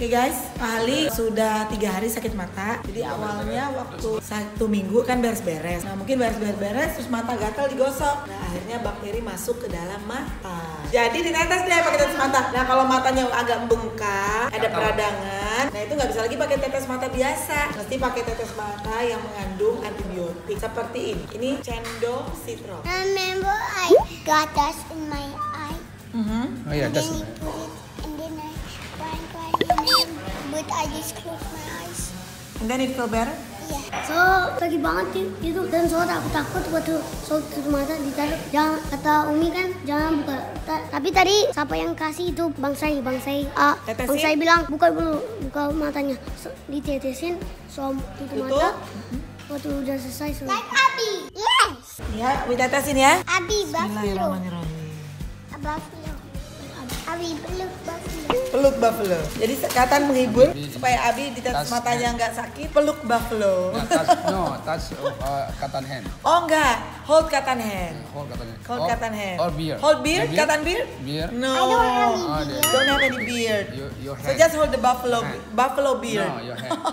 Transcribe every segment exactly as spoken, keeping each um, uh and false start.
Oke guys, Pak Ali sudah tiga hari sakit mata. Jadi awalnya waktu satu minggu kan beres-beres. Nah mungkin beres-beres terus mata gatal digosok. Nah akhirnya bakteri masuk ke dalam mata. Jadi ditetes deh pakai tetes mata. Nah kalau matanya agak membengkak, ada peradangan, nah itu nggak bisa lagi pakai tetes mata biasa. Mesti pakai tetes mata yang mengandung antibiotik seperti ini. Ini Cendol Citro. Remember I got dust in my eye. Mm-hmm. Oh iya, das. And then I cried, cried, but I just closed my eyes. And then it feel better? Yeah. So sakit banget itu dan so aku takut waktu so tutup mata ditaruh. Jangan kata Umi kan jangan buka. Ta- tapi tadi siapa yang kasih itu Bang Sai, Bang Sai. Ah, Tetesin? Bang Sai bilang buka dulu, buka matanya. So, ditetesin, so tutup Tutup. mata. Waktu udah selesai so. Like Abby. Yes. Ya, we tetesin ya. Abby buffalo. Bismillahirrahmanirrahim. A buffalo. Abby peluk buffalo. Peluk buffalo. Jadi Katan menghibur supaya Abi di tetes matanya nggak sakit. Peluk buffalo. No, touch, no, touch uh, cotton hand. Oh enggak, hold Katan hand. Hold cotton hand. Hold Or- Katan hand. Or beard. Hold beard, Beard? Katan beard? Beard. No. I don't have any Oh, beard. Don't have any beard. Your, your So hand. just hold the buffalo Hand. buffalo beard. No, your hand.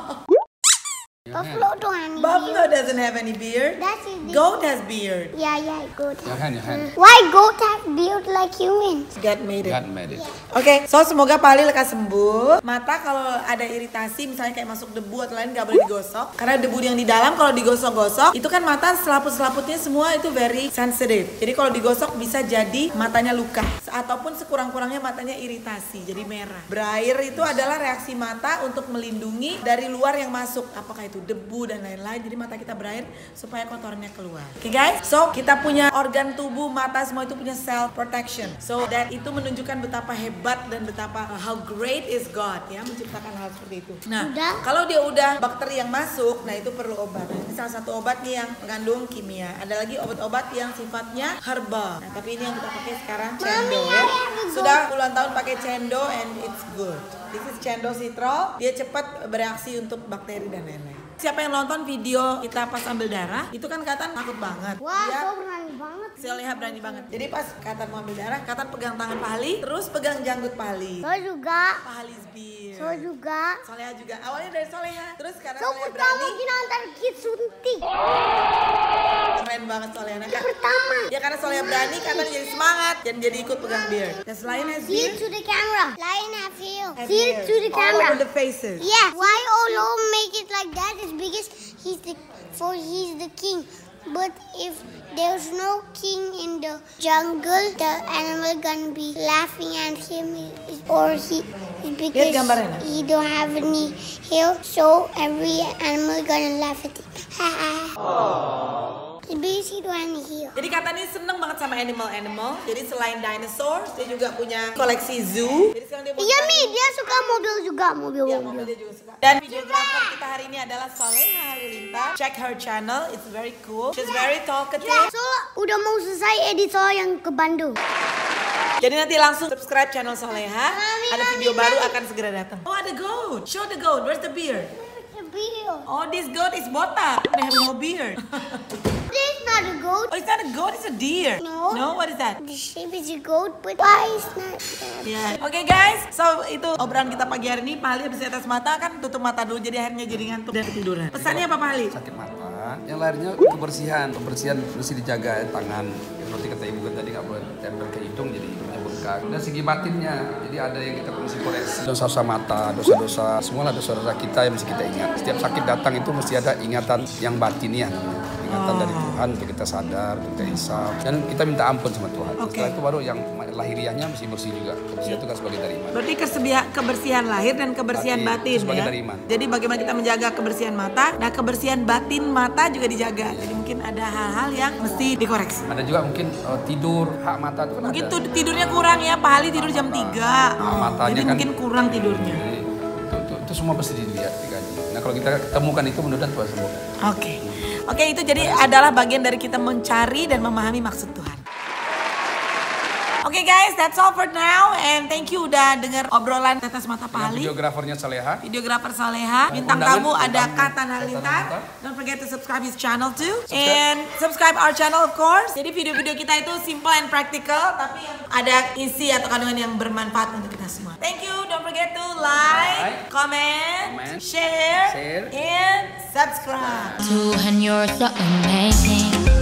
Your Buffalo hand. don't have any Buffalo beard. doesn't have any beard. That's his beard. Goat has beard. Yeah, yeah, goat. Your hand, your hand. Why goat have beard like humans? God made it. God made it. Oke, so semoga Pak Ali lekas sembuh. Mata kalau ada iritasi, misalnya kayak masuk debu atau lain, nggak boleh digosok. Karena debu yang di dalam kalau digosok-gosok, itu kan mata selaput-selaputnya semua itu very sensitive. Jadi kalau digosok bisa jadi matanya luka. Ataupun sekurang-kurangnya matanya iritasi, jadi merah. Berair itu adalah reaksi mata untuk melindungi dari luar yang masuk. Apakah itu debu dan lain-lain. Jadi mata kita berair supaya kotorannya keluar. Oke guys, so kita punya organ tubuh, mata semua itu punya self protection. So that itu menunjukkan betapa hebat dan betapa uh, how great is God ya menciptakan hal seperti itu. Nah, Udah. kalau dia udah bakteri yang masuk, nah itu perlu obat. Nah, ini salah satu obat nih yang mengandung kimia. Ada lagi obat-obat yang sifatnya herbal. Nah, tapi ini yang kita pakai sekarang Cendo ya. Sudah puluhan tahun pakai Cendo and it's good. This is Cendo Citro. Dia cepat bereaksi untuk bakteri dan lain-lain. Siapa yang nonton video kita pas ambil darah, itu kan Katan takut banget. Wah, Dia so berani banget. saya lihat berani banget. Jadi pas Katan mau ambil darah, Katan pegang tangan Pak Ali, terus pegang janggut Pak Ali. So juga. Pak Ali's beard. So juga. Soleha juga. Awalnya dari Soleha, terus karena So Soleha pertama berani, kita antar kit suntik. keren banget Soleha. Nah, Kak, Pertama. ya karena Soleha berani, Katan jadi semangat dan jadi ikut pegang beard. Dan selain has See beard, it to the camera. Lion have you. have See beard it to the all camera. over the faces. Yeah. Why Olo make it like that is because he's the for he's the king. But if there's no king in the jungle, the animal gonna be laughing at him, or he because gambarnya. he don't have any hair, so every animal gonna laugh at him. Because he don't have any hair. Jadi Katan ini seneng banget sama animal-animal. Jadi selain dinosaur, dia juga punya koleksi zoo. Jadi sekarang dia mau Iya Mi, dia suka mobil juga, Ya, mobil-mobil. mobil dia juga suka. Dan videographer kita hari ini adalah Soleha Halilintar. Check her channel, it's very cool. She's very talkative. So, udah mau selesai edit soal yang ke Bandung. Jadi nanti langsung subscribe channel Soleha. Ada video baru akan segera datang. Oh ada goat. Show the goat. Where's the beard? The beard. Oh this goat is botak. They have no beard. This is not a goat. Oh it's not a goat, it's a deer. No. No, what is that? The shape is a goat, but why is not that? Ya. Oke guys, so itu obrolan kita pagi hari ini. Pak Ali habis atas mata kan tutup mata dulu jadi akhirnya jadi ngantuk dan ketiduran. Pesannya apa Pak Ali? Sakit mata. Yang lainnya kebersihan, kebersihan mesti dijaga ya, tangan. Seperti kata ibu kan tadi nggak boleh tempel ke hidung jadi hidungnya bengkak. Dan segi batinnya, jadi ada yang kita mesti koreksi. Dosa-dosa mata, dosa-dosa, semualah dosa-dosa kita yang mesti kita ingat. Setiap sakit datang itu mesti ada ingatan yang batinnya. Ingatan dari Tuhan untuk kita sadar, untuk kita hisap. Dan kita minta ampun sama Tuhan. Oke. Setelah itu baru yang lahiriahnya mesti bersih juga. Kebersihan itu kan sebagai dari iman. Berarti kesebiha- kebersihan lahir dan kebersihan Batin, batin, itu sebagai ya. dari iman. Jadi bagaimana kita menjaga kebersihan mata, nah kebersihan batin mata juga dijaga. Jadi mungkin ada hal-hal yang mesti dikoreksi. Ada juga mungkin uh, tidur, hak mata itu kan Mungkin ada. tuh tidurnya kurang ya, Pak Ali tidur jam tiga. Nah, matanya Jadi kan- mungkin kurang tidurnya. Jadi, itu, itu, itu semua pasti dilihat, dikaji. Nah kalau kita temukan itu mudah-mudahan Tuhan sembuh. Oke. Oke, itu jadi adalah bagian dari kita mencari dan memahami maksud Tuhan. Oke guys, that's all for now. And thank you udah denger obrolan Tetes Mata Pak Ali. Videografernya Saleha. Videografer Saleha. Bintang Undangan, tamu ada undangan. Katan Halilintar. Don't forget to subscribe his channel too. And subscribe our channel of course. Jadi video-video kita itu simple and practical, tapi yang ada isi atau kandungan yang bermanfaat untuk kita semua. Thank you. Don't forget to like, Like, comment, comment, share, share, and subscribe. Tuhan, you're so amazing.